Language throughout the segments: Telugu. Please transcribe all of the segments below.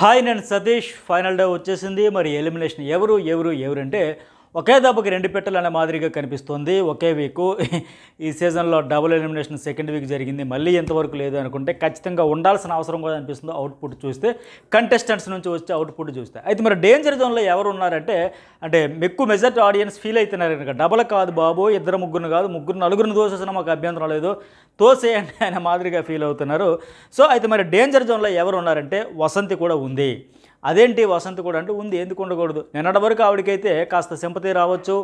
హాయ్ నేను సతీష్. ఫైనల్ డే వచ్చేసింది. మరి ఎలిమినేషన్ ఎవరు అంటే ఒకే దెబ్బకి రెండు పెట్టెలు అనే మాదిరిగా కనిపిస్తుంది. ఒకే వీకు ఈ సీజన్లో డబుల్ ఎలిమినేషన్ సెకండ్ వీక్ జరిగింది. మళ్ళీ ఎంతవరకు లేదు అనుకుంటే ఖచ్చితంగా ఉండాల్సిన అవసరం కూడా అనిపిస్తుంది. అవుట్పుట్ చూస్తే, కంటెస్టెంట్స్ నుంచి వచ్చే అవుట్పుట్ చూస్తే. అయితే మరి డేంజర్ జోన్లో ఎవరు ఉన్నారంటే ఎక్కువ మెజారిటీ ఆడియన్స్ ఫీల్ అవుతున్నారు కనుక డబల్ కాదు బాబు, ఇద్దరు ముగ్గురు కాదు, ముగ్గురు నలుగురిని తోసేసినా మాకు అభ్యంతరం లేదు, తోసేయండి అనే మాదిరిగా ఫీల్ అవుతున్నారు. సో అయితే మరి డేంజర్ జోన్లో ఎవరు ఉన్నారంటే వసంతి కూడా ఉంది. అదేంటి వసంత్ కూడా అంటే ఉంది, ఎందుకు ఉండకూడదు? నిన్నటి వరకు ఆవిడకైతే కాస్త సింపతి రావచ్చు,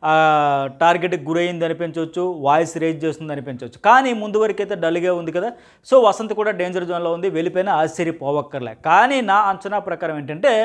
టార్గెట్కి గురైంది అనిపించవచ్చు, వాయిస్ రేజ్ చేస్తుంది అనిపించవచ్చు. కానీ ముందు వరకు అయితే డల్గా ఉంది కదా. సో వసంత్ కూడా డేంజర్ జోన్లో ఉంది, వెళ్ళిపోయినా ఆశ్చర్యపోవక్కర్లే. కానీ నా అంచనా ప్రకారం ఏంటంటే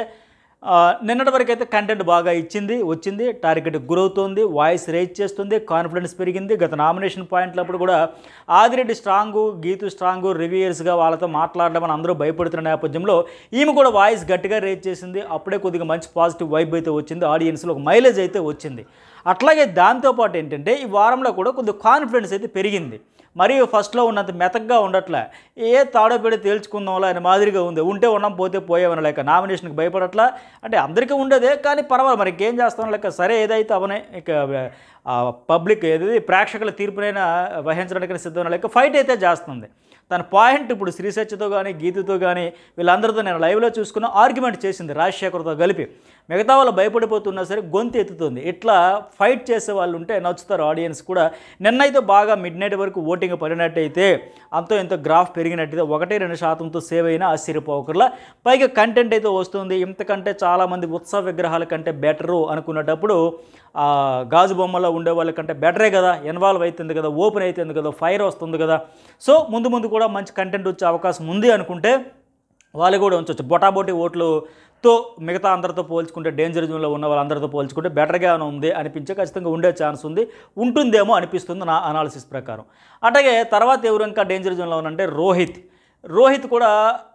నిన్నటి వరకు అయితే కంటెంట్ బాగా వచ్చింది, టార్గెట్కి గురవుతుంది, వాయిస్ రేజ్ చేస్తుంది, కాన్ఫిడెన్స్ పెరిగింది. గత నామినేషన్ పాయింట్లప్పుడు కూడా ఆదిరెడ్డి స్ట్రాంగు, గీతు స్ట్రాంగు, రివ్యూయర్స్గా వాళ్ళతో మాట్లాడడం అందరూ భయపడుతున్న నేపథ్యంలో ఈమె కూడా వాయిస్ గట్టిగా రేజ్ చేసింది. అప్పుడే కొద్దిగా మంచి పాజిటివ్ వైబ్ అయితే వచ్చింది, ఆడియన్స్లో ఒక మైలేజ్ అయితే వచ్చింది. అట్లాగే దాంతోపాటు ఏంటంటే ఈ వారంలో కూడా కొద్దిగా కాన్ఫిడెన్స్ అయితే పెరిగింది. మరియు ఫస్ట్లో ఉన్నంత మెతగ్గా ఉండట్లే, తాడోపేడి తేల్చుకుందాంలా అనే మాదిరిగా ఉంది. ఉంటే ఉన్నాం, పోతే పోయేవని లేక నామినేషన్కి భయపడట్లా. అంటే అందరికీ ఉండేదే, కానీ పర్వాలేదు, మరి ఇంకేం చేస్తాం లేక సరే ఏదైతే అవనే ఇక పబ్లిక్ ప్రేక్షకుల తీర్పునైనా వహించడానికి సిద్ధమైన లేక ఫైట్ అయితే చేస్తుంది. తన పాయింట్ ఇప్పుడు శ్రీసత్యతో కానీ, గీతుతో కానీ వీళ్ళందరితో నేను లైవ్లో చూసుకున్న ఆర్గ్యుమెంట్ చేసింది రాజశేఖర్తో కలిపి. మిగతా వాళ్ళు భయపడిపోతున్నా సరే గొంతు ఎత్తుతుంది. ఇట్లా ఫైట్ చేసే వాళ్ళు ఉంటే నచ్చుతారు ఆడియన్స్ కూడా. నిన్నైతే బాగా మిడ్ నైట్ వరకు ఓటింగ్ పడినట్టయితే, అంతో ఎంతో గ్రాఫ్ పెరిగినట్టయితే 1-2% సేవ్ అయినా ఆశ్చర్యపోకర్లా. పైగా కంటెంట్ అయితే వస్తుంది. ఇంతకంటే చాలామంది ఉత్సవ విగ్రహాల కంటే బెటరు అనుకున్నటప్పుడు గాజు బొమ్మలో ఉండే వాళ్ళకంటే బెటరే కదా, ఇన్వాల్వ్ అవుతుంది కదా, ఓపెన్ అవుతుంది కదా, ఫైర్ వస్తుంది కదా. సో ముందు కూడా మంచి కంటెంట్ వచ్చే అవకాశం ఉంది అనుకుంటే వాళ్ళు కూడా ఉంచవచ్చు. బొటాబొటి ఓట్లుతో మిగతా అందరితో పోల్చుకుంటే, డేంజర్ జోన్లో ఉన్న వాళ్ళందరితో పోల్చుకుంటే బెటర్గా ఉంది అనిపించే ఖచ్చితంగా ఉండే ఛాన్స్ ఉంటుందేమో అనిపిస్తుంది నా అనాలిసిస్ ప్రకారం. అట్లాగే తర్వాత ఎవరు ఇంకా డేంజర్ జోన్లో ఉన్నారంటే రోహిత్ కూడా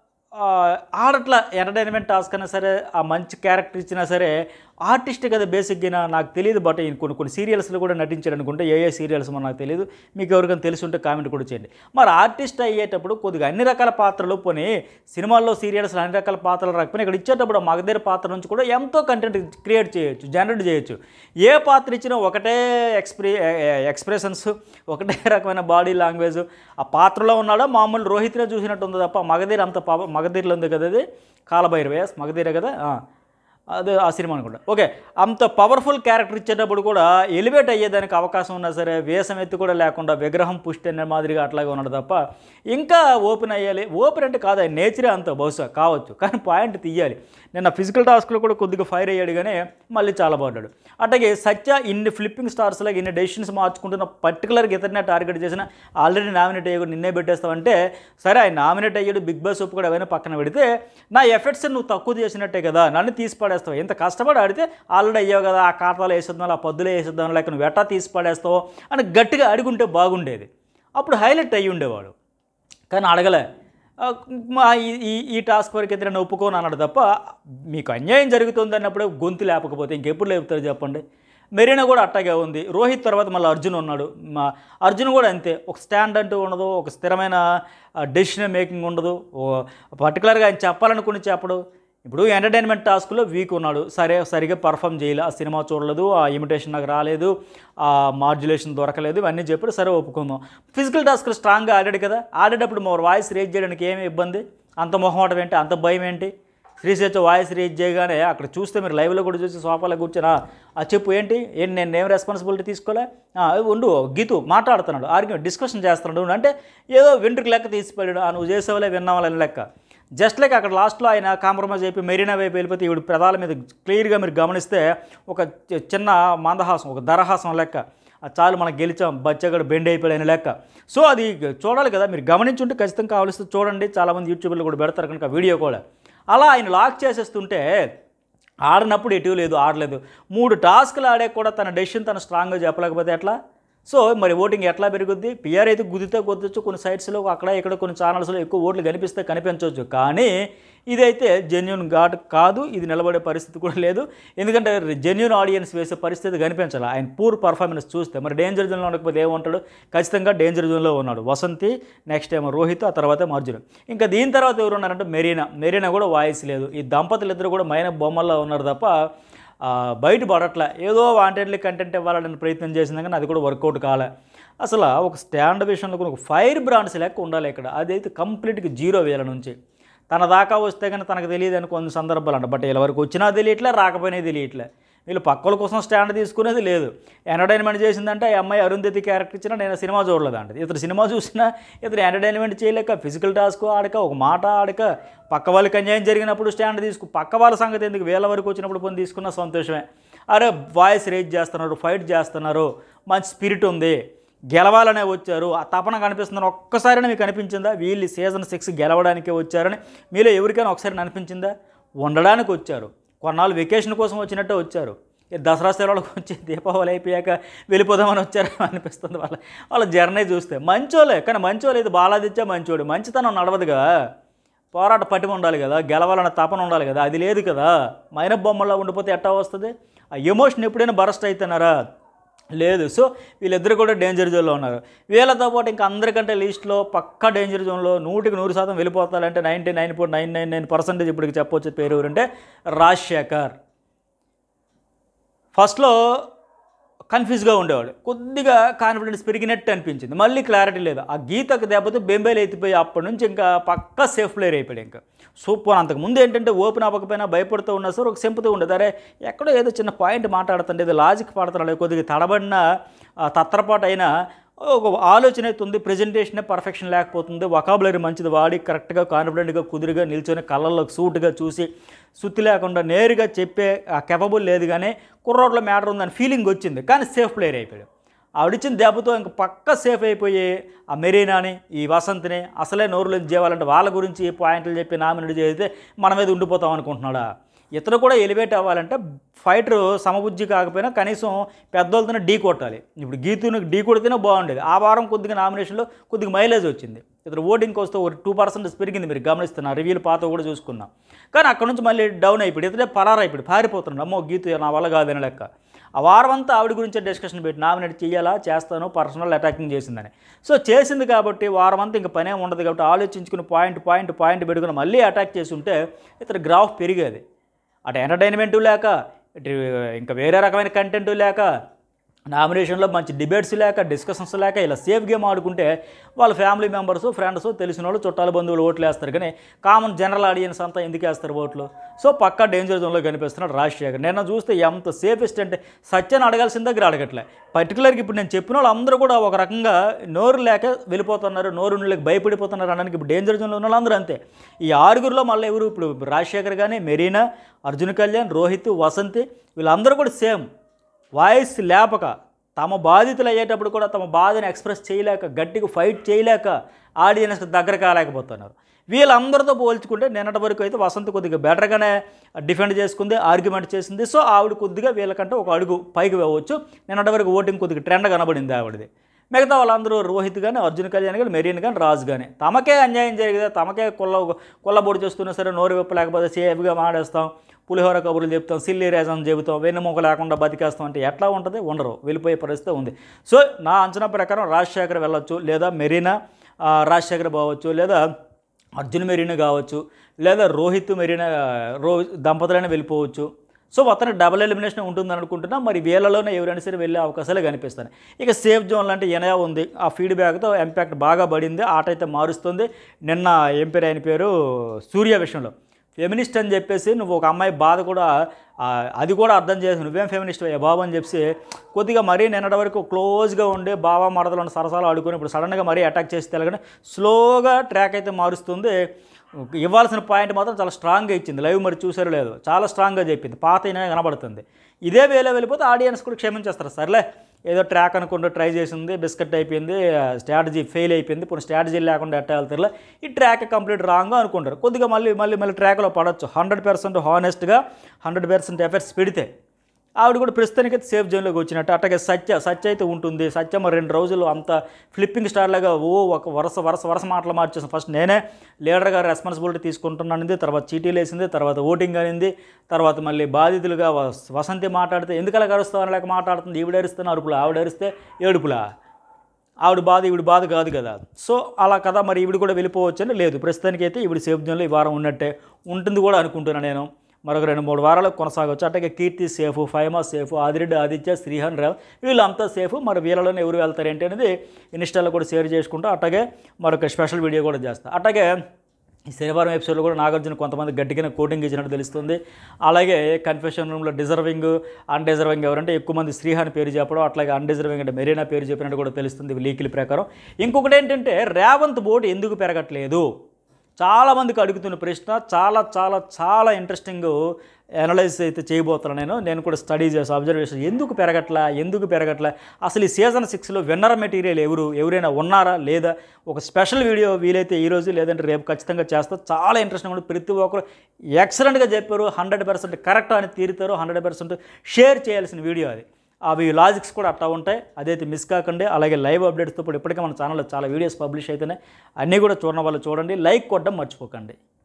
ఆడట్లా. ఎంటర్టైన్మెంట్ టాస్క్ అయినా సరే, ఆ మంచి క్యారెక్టర్ ఇచ్చినా సరే, ఆర్టిస్ట్ కదా బేసిక్గా, నాకు తెలియదు. బట్ కొన్ని సీరియల్స్లో కూడా నటించాడు అనుకుంటే, ఏ సీరియల్స్ మన నాకు తెలియదు, మీకు ఎవరికైనా తెలిసి ఉంటే కామెంట్ కూడా చేయండి. మరి ఆర్టిస్ట్ అయ్యేటప్పుడు కొద్దిగా అన్ని రకాల పాత్రలు, పోనీ సినిమాల్లో సీరియల్స్లో అన్ని రకాల పాత్రలు రాకపోయినా ఇక్కడ ఇచ్చేటప్పుడు మగధీర పాత్ర నుంచి కూడా ఎంతో కంటెంట్ క్రియేట్ చేయొచ్చు, జనరేట్ చేయొచ్చు. ఏ పాత్ర ఇచ్చినా ఒకటే ఎక్స్ప్రెషన్స్, ఒకటే రకమైన బాడీ లాంగ్వేజ్. ఆ పాత్రలో ఉన్నాడో మామూలు రోహిత్నే చూసినట్టు ఉంది తప్ప మగధీర అంత మగధీరలో ఉంది కదా, అది కాలభైరవ మగధీర కదా, అదే ఆ సినిమా అనుకుంటా. ఓకే, అంత పవర్ఫుల్ క్యారెక్టర్ ఇచ్చేటప్పుడు కూడా ఎలివేట్ అయ్యేదానికి అవకాశం ఉన్నా సరే, వేషం ఎత్తి కూడా లేకుండా విగ్రహం పుష్టి అనే మాదిరిగా అట్లాగే ఉన్నాడు తప్ప ఇంకా ఓపెన్ అయ్యాలి. ఓపెన్ అంటే కాదు, ఆయన నేచరే అంత బహుశా కావచ్చు, కానీ పాయింట్ తీయాలి. నిన్న ఫిజికల్ టాస్క్లో కూడా కొద్దిగా ఫైర్ అయ్యాడు, కానీ మళ్ళీ చాలా బాగున్నాడు. అట్లాగే సత్య ఇన్ని ఫ్లిప్పింగ్ స్టార్స్ లాగా ఇన్ని డెసిషన్స్ మార్చుకుంటున్న, పర్టికులర్గా ఇతరునే టార్గెట్ చేసిన, ఆల్రెడీ నామినేట్ అయ్యాడు, నిన్నే పెట్టేస్తావంటే సరే ఆయన నామినేట్ అయ్యాడు, బిగ్ బాస్ ఒప్పు కూడా అవన్నీ పక్కన పెడితే నా ఎఫెక్ట్స్ నువ్వు తక్కువ చేసినట్టే కదా, నన్ను తీసి పడేస్తావు. ఇంత కష్టపడి ఆడితే ఆల్రెడీ అయ్యావు కదా, ఆ ఖాతాలో వేసేద్దాం, ఆ పద్దులో వేసేద్దాం, లేక నువ్వు ఎట్టా తీసి పడేస్తావు అని గట్టిగా అడుగుంటే బాగుండేది, అప్పుడు హైలైట్ అయ్యి ఉండేవాడు. కానీ అడగలే. ఈ టాస్క్ వరకు అయితే నేను ఒప్పుకోను అన్నాడు తప్ప, మీకు అన్యాయం జరుగుతుంది అన్నప్పుడే గొంతు లేకపోతే ఇంకెప్పుడు లేపుతారు చెప్పండి. మెరీనా కూడా అట్టాగే ఉంది. రోహిత్ తర్వాత మళ్ళీ అర్జున్ ఉన్నాడు. అర్జున్ కూడా అంతే, ఒక స్టాండ్ అంటూ ఉండదు, ఒక స్థిరమైన డెసిషన్ మేకింగ్ ఉండదు, పర్టికులర్గా ఆయన చెప్పాలనుకుని చెప్పడు. ఇప్పుడు ఎంటర్టైన్మెంట్ టాస్క్లో వీక్ ఉన్నాడు, సరిగా పర్ఫామ్ చేయలేదు, ఆ సినిమా చూడలేదు, ఆ ఇమిటేషన్ నాకు రాలేదు, ఆ మాడ్యులేషన్ దొరకలేదు, ఇవన్నీ చెప్పి సరే ఒప్పుకుందాం. ఫిజికల్ టాస్క్లు స్ట్రాంగ్గా ఆడాడు కదా, ఆడేటప్పుడు మా వాయిస్ రేజ్ చేయడానికి ఏమి ఇబ్బంది, అంత మొహమాటం ఏంటి, అంత భయం ఏంటి? శ్రీశేష వాయిస్ రేజ్ చేయగానే అక్కడ చూస్తే మీరు లైవ్లో కూడా చూసి సోఫాలో కూర్చొని చెప్పు ఏంటి నేను రెస్పాన్సిబిలిటీ తీసుకోలే, ఉండు గీతు మాట్లాడుతున్నాడు, ఆర్గ్యుమెంట్ డిస్కషన్ చేస్తున్నాడు అంటే ఏదో వెంట్రుకు లెక్క తీసిపోయాడు, నువ్వు చేసేవాళ్ళే విన్నావాళ్ళని లెక్క. జస్ట్ లైక్ అక్కడ లాస్ట్లో ఆయన కాంప్రమైజ్ అయిపోయి మెరీనా వైపు వెళ్ళిపోతే ఈవిడ ప్రధాల మీద క్లియర్గా మీరు గమనిస్తే ఒక చిన్న మందహాసం, ఒక దరహాసం లెక్క, చాలు మనకు గెలిచాం, బచ్చగాడు బెండ్ అయిపోయాడు లెక్క. సో అది చూడాలి కదా, మీరు గమనించుంటే ఖచ్చితంగా కావలిస్తే చూడండి, చాలామంది యూట్యూబ్లో కూడా పెడతారు కనుక వీడియో కూడా. అలా ఆయన లాక్ చేసేస్తుంటే ఆడినప్పుడు ఎటు లేదు, ఆడలేదు. 3 టాస్క్లు ఆడే కూడా తన డెసిషన్ తను స్ట్రాంగ్గా చెప్పలేకపోతే ఎట్లా? సో మరి ఓటింగ్ ఎట్లా పెరుగుద్ది? పిఆర్ అయితే గుద్దితే కొద్దొచ్చు, కొన్ని సైట్స్లో అక్కడ ఇక్కడ కొన్ని ఛానల్స్లో ఎక్కువ ఓట్లు కనిపిస్తే కనిపించవచ్చు, కానీ ఇదైతే జెన్యూన్ కాదు, ఇది నిలబడే పరిస్థితి కూడా లేదు. ఎందుకంటే జెన్యూన్ ఆడియన్స్ వేసే పరిస్థితి కనిపించాలి ఆయన పూర్ పర్ఫార్మెన్స్ చూస్తే. మరి డేంజర్ జోన్లో ఉండకపోతే ఏముంటాడు? ఖచ్చితంగా డేంజర్ జోన్లో ఉన్నాడు వసంతి, నెక్స్ట్ ఏమో రోహిత్, ఆ తర్వాత అర్జున్. ఇంకా దీని తర్వాత ఎవరు ఉన్నారంటే మెరీనా కూడా వాయిస్ లేదు. ఈ దంపతులు ఇద్దరు కూడా మైన బొమ్మల్లో ఉన్నారు తప్ప బయట పడట్లే. ఏదో వాంటెడ్లీ కంటెంట్ ఇవ్వాలని ప్రయత్నం చేసింది కానీ అది కూడా వర్కౌట్ కాలే. అసలు ఒక స్టాండ్ విషయంలో కూడా ఒక ఫైర్ బ్రాండ్స్ లెక్క ఉండాలి ఇక్కడ. అదైతే కంప్లీట్గా జీరో వేల నుంచి. తన దాకా వస్తే కానీ తనకు తెలియదు అని కొన్ని సందర్భాలు అంట. బట్ వీళ్ళ వరకు వచ్చినా తెలియట్లే, రాకపోయినా తెలియట్లే. వీళ్ళు పక్కల కోసం స్టాండ్ తీసుకునేది లేదు. ఎంటర్టైన్మెంట్ చేసిందంటే ఆ అమ్మాయి అరుంధతి క్యారెక్టర్ ఇచ్చినా నేను సినిమా చూడలేదంట. ఇతను సినిమా చూసినా ఇతను ఎంటర్టైన్మెంట్ చేయలేక, ఫిజికల్ టాస్క్ ఆడక, ఒక మాట ఆడక, పక్క వాళ్ళకి అన్యాయం జరిగినప్పుడు స్టాండ్ పక్క వాళ్ళ సంగతి ఎందుకు, వీళ్ళ వరకు వచ్చినప్పుడు పని తీసుకున్న సంతోషమే. అరే వాయిస్ రేజ్ చేస్తున్నారు, ఫైట్ చేస్తున్నారు, మంచి స్పిరిట్ ఉంది, గెలవాలనే వచ్చారు, ఆ తపన కనిపిస్తుందని ఒక్కసారైనా మీకు అనిపించిందా? వీళ్ళు సీజన్ 6 గెలవడానికే వచ్చారని మీలో ఎవరికైనా ఒకసారి అనిపించిందా? ఉండడానికి వచ్చారు, కొన్నాళ్ళు వెకేషన్ కోసం వచ్చినట్టే వచ్చారు. దసరా సెలవులకు వచ్చి దీపావళి అయిపోయాక వెళ్ళిపోదామని వచ్చారు అనిపిస్తుంది వాళ్ళ జర్నీ చూస్తే. మంచోలే, కానీ మంచోలే. ఇది బాలాదిత్య మంచోడు. మంచితనం నడవదుగా, పోరాట పటిమ ఉండాలి కదా, గెలవాలన్న తపన ఉండాలి కదా, అది లేదు కదా. మైన బొమ్మల్లో ఉండిపోతే ఎట్టా వస్తుంది? ఆ ఎమోషన్ ఎప్పుడైనా బరస్ట్ అవుతున్నారా? లేదు. సో వీళ్ళిద్దరు కూడా డేంజర్ జోన్లో ఉన్నారు. వీళ్ళతో పాటు ఇంకా అందరికంటే లిస్ట్లో పక్కా డేంజర్ జోన్లో 100% వెళ్ళిపోతారంటే 99.999% ఇప్పటికి చెప్పవచ్చు పేరు ఎవరంటే రాజశేఖర్. ఫస్ట్లో కన్ఫ్యూజ్గా ఉండేవాడు, కొద్దిగా కాన్ఫిడెన్స్ పెరిగినట్టు అనిపించింది, మళ్ళీ క్లారిటీ లేదు. ఆ గీతకు దెబ్బతో బెంబేలు ఎత్తిపోయి అప్పటి నుంచి ఇంకా పక్కా సేఫ్ ప్లేయర్ అయిపోయాడు. ఇంకా సూపర్. అంతకుముందు ఏంటంటే ఓపెన్ అవ్వకపోయినా భయపడుతూ ఉన్నా సార్ ఒక సింపుతూ ఉండదు. అరే ఎక్కడో ఏదో చిన్న పాయింట్ మాట్లాడుతుంటే ఏదో లాజిక్ పడుతున్నాడు, కొద్దిగా తడబడిన తత్తరపాటు అయినా ఒక ఆలోచన అవుతుంది, ప్రజెంటేషనే పర్ఫెక్షన్ లేకపోతుంది, వొకాబులరీ మంచిది వాడి కరెక్ట్గా కాన్ఫిడెంట్గా కుదురుగా నిల్చొని కళ్ళల్లోకి సూటుగా చూసి సుత్తి లేకుండా నేరుగా చెప్పే ఆ కెపబుల్ లేదు, కానీ కుర్రోడ్లో మ్యాటర్ ఉందని ఫీలింగ్ వచ్చింది, కానీ సేఫ్ ప్లేయర్ అయిపోయాడు. ఆవిడిచ్చిన దెబ్బతో ఇంక పక్క సేఫ్ అయిపోయి ఆ మెరీనాని, ఈ వసంతిని అసలే నోరులోకి చేయాలంటే వాళ్ళ గురించి పాయింట్లు చెప్పి నామినేట్ చేస్తే మన మీద ఉండిపోతాం అనుకుంటున్నాడా? ఇతను కూడా ఎలివేట్ అవ్వాలంటే ఫైటర్ సమబుద్ధి కాకపోయినా కనీసం పెద్దోళ్ళతోనే ఢీ కొట్టాలి. ఇప్పుడు గీతుని ఢీ కొడితేనే బాగుండేది. ఆ వారం కొద్దిగా నామినేషన్లో కొద్దిగా మైలేజ్ వచ్చింది. ఇతను ఓటింగ్కి వస్తే ఒక 2% పెరిగింది, మీరు గమనిస్తున్నారు, రివ్యూలు పాత కూడా చూసుకున్నాం. కానీ అక్కడ నుంచి మళ్ళీ డౌన్ అయిపోయి ఇతనే పరారైపోయి పారిపోతున్నాడు. అమ్మో గీతు నా వల్ల కాదని లెక్క. ఆ వారం అంతా ఆవిడ గురించే డిస్కషన్ పెట్టి నామినేట్ చేయాలా, చేస్తాను, పర్సనల్ అటాకింగ్ చేసిందని. సో చేసింది కాబట్టి వారం అంతా ఇంకా పనే ఉండదు కాబట్టి ఆలోచించుకుని పాయింట్ పెట్టుకుని మళ్ళీ అటాక్ చేసి ఉంటే ఇతను గ్రాఫ్ పెరిగేది. అటు ఎంటర్టైన్మెంటు లేక, ఇటు ఇంకా వేరే రకమైన కంటెంటు లేక, నామినేషన్లో మంచి డిబేట్స్ లేక, డిస్కషన్స్ లేక ఇలా సేఫ్ గేమ్ ఆడుకుంటే వాళ్ళ ఫ్యామిలీ మెంబర్స్, ఫ్రెండ్స్, తెలిసిన వాళ్ళు, చుట్టాల బంధువులు ఓట్లు వేస్తారు, కానీ కామన్ జనరల్ ఆడియన్స్ అంతా ఎందుకు వేస్తారు ఓట్లు? సో పక్కా డేంజర్ జోన్లో కనిపిస్తున్నాడు రాజశేఖర్. నిన్న చూస్తే ఎంత సేఫెస్ట్ అంటే సత్యాన్ని అడగాల్సిన దగ్గర అడగట్లే. పర్టికులర్గా ఇప్పుడు నేను చెప్పిన వాళ్ళు అందరూ కూడా ఒక రకంగా నోరు లేక వెళ్ళిపోతున్నారు, నోరు లేక భయపడిపోతున్నారు అనడానికి ఇప్పుడు డేంజర్ జోన్లో ఉన్న వాళ్ళందరూ అంతే. ఈ ఆరుగురిలో మళ్ళీ ఎవరు ఇప్పుడు రాజశేఖర్ కానీ, మెరీనా, అర్జున్ కళ్యాణ్, రోహిత్, వసంతి వీళ్ళందరూ కూడా సేమ్ వాయిస్ లేపక, తమ బాధితులు అయ్యేటప్పుడు కూడా తమ బాధని ఎక్స్ప్రెస్ చేయలేక, గట్టిగా ఫైట్ చేయలేక ఆడియన్స్కి దగ్గర కాలేకపోతున్నారు. వీళ్ళందరితో పోల్చుకుంటే నిన్నటి వరకు అయితే వసంత్ కొద్దిగా బెటర్గానే డిఫెండ్ చేసుకుంది, ఆర్గ్యుమెంట్ చేసింది. సో ఆవిడ కొద్దిగా వీళ్ళకంటే ఒక అడుగు పైకి పోవచ్చు. నిన్నటి వరకు ఓటింగ్ కొద్దిగా ట్రెండ్ కనబడింది ఆవిడది. మిగతా వాళ్ళందరూ రోహిత్ కానీ, అర్జున్ కళ్యాణ్ కానీ, మెరీన్ కానీ, రాజు కానీ తమకే అన్యాయం జరిగితే, తమకే కొల్లబొడి చేస్తున్నా సరే నోరు విప్పలేకపోతే సేఫ్గా మాడేస్తాం, పులిహోర కబుర్లు చెప్తాం, సిల్లీ రేజన్ చెబుతాం, వెన్నెముక లేకుండా బతికేస్తాం అంటే ఎట్లా ఉంటుంది? ఉండరు, వెళ్ళిపోయే పరిస్థితి ఉంది. సో నా అంచనా ప్రకారం రాజశేఖర్ వెళ్ళొచ్చు, లేదా మెరీనా రాజశేఖర్ పోవచ్చు, లేదా అర్జున్ మెరీనా కావచ్చు, లేదా రోహిత్ మెరీనా దంపతులైనా వెళ్ళిపోవచ్చు. సో మొత్తానికి డబుల్ ఎలిమినేషన్ ఉంటుందని అనుకుంటున్నా. మరి వీళ్ళలోనే ఎవరైనా సరే వెళ్ళే అవకాశాలు కనిపిస్తాయి. ఇక సేఫ్ జోన్ లాంటి ఎనయా ఉంది, ఆ ఫీడ్బ్యాక్తో ఇంపాక్ట్ బాగా పడింది, ఆట అయితే మారుస్తుంది. నిన్న ఏం పేరు ఆయన పేరు, సూర్య విషయంలో ఫెమినిస్ట్ అని చెప్పేసి నువ్వు ఒక అమ్మాయి బాధ కూడా అది కూడా అర్థం చేసి నువ్వేం ఫెమినిస్ట్ అయ్యా బాబు అని చెప్పి కొద్దిగా మరీ నిన్నటి వరకు క్లోజ్గా ఉండే బాబా మరదలను సరసాలు ఆడుకొని ఇప్పుడు సడన్గా మరీ అటాక్ చేసి తెలగని స్లోగా ట్రాక్ అయితే మారుస్తుంది. ఇవ్వాల్సిన పాయింట్ మాత్రం చాలా స్ట్రాంగ్గా ఇచ్చింది. లైవ్ మరి చూసారో లేదు, చాలా స్ట్రాంగ్గా చెప్పింది, పాత అయినా కనబడుతుంది. ఇదే వేలో వెళ్ళిపోతే ఆడియన్స్ కూడా క్షమించేస్తారు, సర్లే ఏదో ట్రాక్ అనుకుంటూ ట్రై చేసింది, బిస్కెట్ అయిపోయింది, స్ట్రాటజీ ఫెయిల్ అయిపోయింది, ఇప్పుడు స్ట్రాటజీ లేకుండా ఎట్ట వెళ్తారులే, ఈ ట్రాక్ కంప్లీట్ రాంగ్గా అనుకుంటారు. కొద్దిగా మళ్ళీ ట్రాక్లో పడవచ్చు. 100% హానెస్ట్గా 100% ఎఫర్ట్స్ పెడితే ఆవిడ కూడా ప్రస్తుతానికైతే సేఫ్ జోన్లోకి వచ్చినట్టు. అట్లాగే సత్య అయితే ఉంటుంది. సత్య మరి 2 రోజులు అంత ఫ్లిప్పింగ్ స్టార్ లాగా ఒక వరుస మాటలు మార్చేసాను. ఫస్ట్ నేనే లీడర్గా రెస్పాన్సిబిలిటీ తీసుకుంటున్నానింది, తర్వాత చీటీలు వేసింది, తర్వాత ఓటింగ్ అనింది, తర్వాత మళ్ళీ బాధితులుగా వసంతి మాట్లాడితే ఎందుకు అలా కరుస్తావు లేక మాట్లాడుతుంది. ఈవిడ అరిస్తే అరుపులా, ఆవిడ అరిస్తే ఏడుపులా. ఆవిడ బాధ ఈవిడ బాధ కాదు కదా. సో అలా కదా మరి ఈవిడ కూడా వెళ్ళిపోవచ్చని లేదు. ప్రస్తుతానికైతే ఈవిడ సేఫ్ జోన్లో ఈ వారం ఉన్నట్టే ఉంటుంది కూడా అనుకుంటున్నాను నేను. మరొక 2-3 వారాలకు కొనసాగవచ్చు. అట్లాగే కీర్తి సేఫ్, ఫైమా సేఫ్, ఆదిరెడ్డి ఆదిత్య, శ్రీహన్ రావు వీళ్ళంతా సేఫ్. మరి వీళ్ళలోనే ఎవరు వెళ్తారు ఏంటి అనేది ఇన్స్టాలో కూడా షేర్ చేసుకుంటూ అట్లాగే మరొక స్పెషల్ వీడియో కూడా చేస్తా. అట్లాగే ఈ శనివారం ఎపిసోడ్లో కూడా నాగార్జున కొంతమంది గట్టిగా కోటింగ్ ఇచ్చినట్టు తెలుస్తుంది. అలాగే కన్ఫెషన్ రూమ్లో డిజర్వింగ్ అన్డిజర్వింగ్ ఎవరంటే ఎక్కువ మంది శ్రీహాన్ పేరు చెప్పడం, అట్లాగే అన్డిజర్వింగ్ అంటే మెరీనా పేరు చెప్పినట్టు కూడా తెలుస్తుంది లీకుల ప్రకారం. ఇంకొకటి ఏంటంటే రేవంత్ బోర్డు ఎందుకు పెరగట్లేదు చాలామందికి అడుగుతున్న ప్రశ్న. చాలా చాలా చాలా ఇంట్రెస్టింగ్ అనలైజ్ అయితే చేయబోతున్నాను నేను కూడా స్టడీ చేసి అబ్జర్వేషన్. ఎందుకు పెరగట్లా అసలు ఈ సీజన్ 6లో విన్నర్ మెటీరియల్ ఎవరైనా ఉన్నారా లేదా? ఒక స్పెషల్ వీడియో వీలైతే ఈరోజు లేదంటే రేపు ఖచ్చితంగా చేస్తా. చాలా ఇంట్రెస్టింగ్ ఉంటుంది. ప్రతి ఒక్కరు ఎక్సలెంట్గా చెప్పారు, 100% కరెక్ట్ అని తీరుతారు, 100% షేర్ చేయాల్సిన వీడియో అది. అవి లాజిక్స్ కూడా అట్లా ఉంటాయి, అదైతే మిస్ కాకండి. అలాగే లైవ్ అప్డేట్స్తో పాటు ఇప్పటికే మన ఛానల్లో చాలా వీడియోస్ పబ్లిష్ అవుతున్నాయి, అన్నీ కూడా చూడడం వల్ల చూడండి. లైక్ కొట్టడం మర్చిపోకండి.